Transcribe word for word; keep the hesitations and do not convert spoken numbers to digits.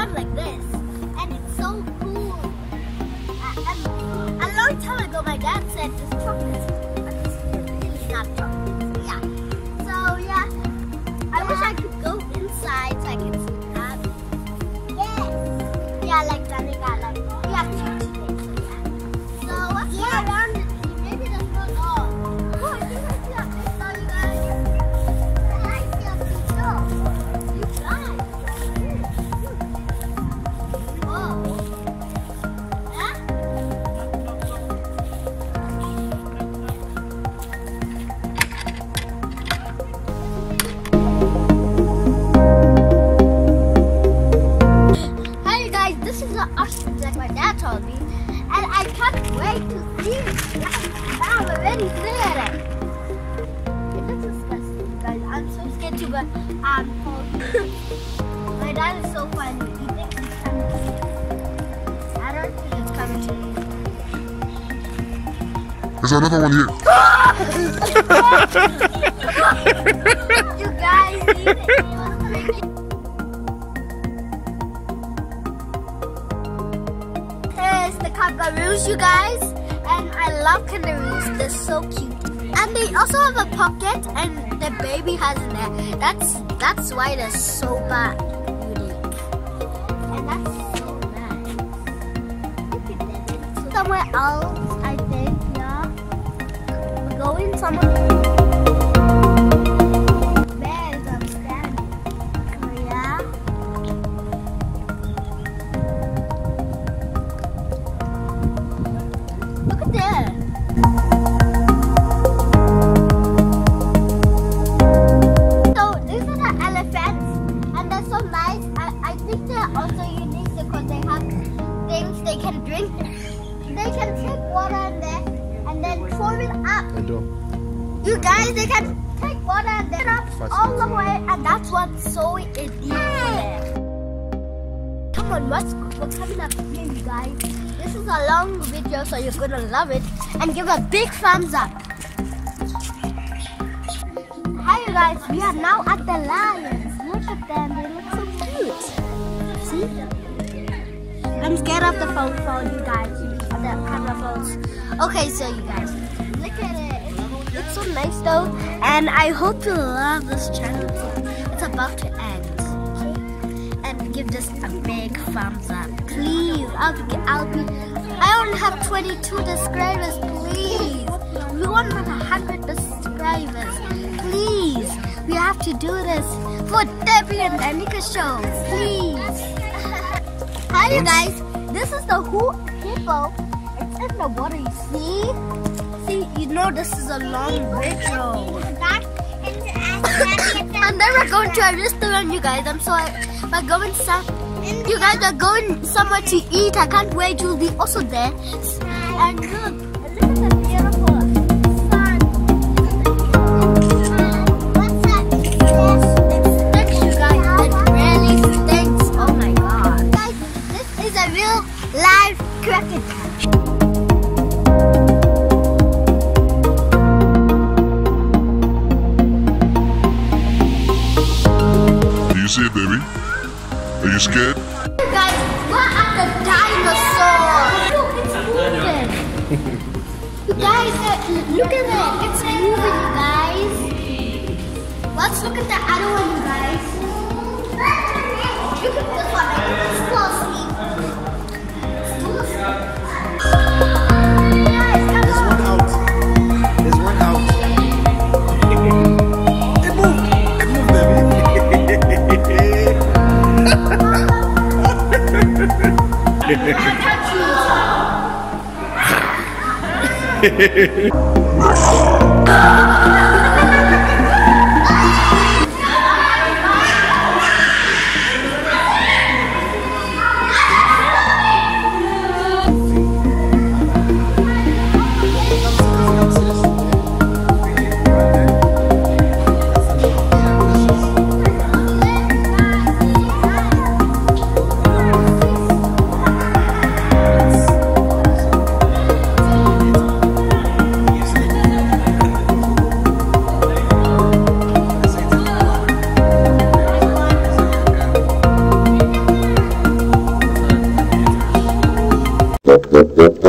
one like this, and it's so cool. Uh, and a long time ago, my dad said this chocolate, but this is really not chocolate. Yeah. So yeah, I wish I could go inside so I can see that. Yes. Yeah, like Danica, like we have to today. So yeah. So let's go around. Maybe there's no dog. Oh, I think I see a big dog, you guys. I see a big dog. You guys. Whoa. Huh? Hi you guys, this is the ostrich like my dad told me, and I can't wait to see it. I'm already scared at it. It looks disgusting, guys. I'm so scared to, but um, my dad is so funny. He thinks he's coming to me. I don't think he's coming to me. There's another one here. You guys need it. Here's the kangaroos, you guys. And I love kangaroos. They're so cute. And they also have a pocket, and the baby has in there. That's that's why they're so bad. Unique. And that's so nice. Look at them. Somewhere else, I think, yeah. We're going somewhere. There's I'm standing. Oh yeah. Look at there. So these are the elephants, and they're so nice. I, I think they're also unique because they have things they can drink. They can take water in there and then pour it up. I do. You guys, they can take water and then up all the way, and that's what's so addictive. Come on, what's what's coming up here, you guys? This is a long video, so you're gonna love it, and give a big thumbs up. Hi, you guys. We are now at the lions. Look at them; they look so cute. See? I'm scared of the phone phone, you guys. Of the camera phones. Okay, so you guys, look at it. It's so nice though, and I hope you love this channel too. It's about to end, okay? And give this a big thumbs up, please. I'll be, I'll be. I only have twenty-two subscribers, please. We want one hundred subscribers, please. We have to do this for Debbie and Danica show, please. Hi, you guys. This is the Who hippo. It's in the water, you see? See, you know this is a long video. And then we're going to a restaurant, you guys. I'm sorry. We're going some. You guys are going somewhere to eat. I can't wait. You'll be also there. And look, look at the beautiful sun. What's that? It stinks, you guys. It really stinks. Oh my god. Guys, this is a real live cricket catch. You see it, baby? Are you scared? You guys, we're at the dinosaur. Look, it's moving. You guys, uh, look at it. It's moving, you guys. Let's look at the other one, you guys. Look at this one. It's still asleep. It's still asleep. Guys, come There's on. one out. There's one out. It moved. It moved, baby. Whoop, whoop, whoop.